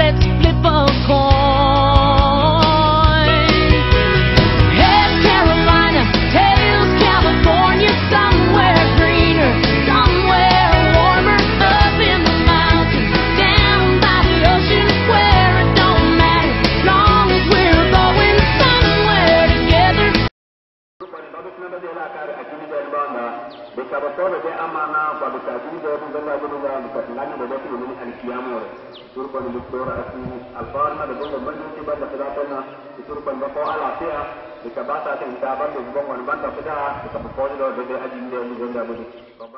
let's flip a coin. Head Carolina, tails California, somewhere greener, somewhere warmer, up in the mountains, down by the ocean, where it don't matter, as long as we're going somewhere together. Bekabotoro de amana kwa bekabini de bunga bunga bukatulani de betu ni alkiyamo turban doktor asu alfarma de bunga bunga ti banda fidatana turban bako ala tia bekabata tin taban de bunga banda fida bekabotoro de ajin de bunga bunga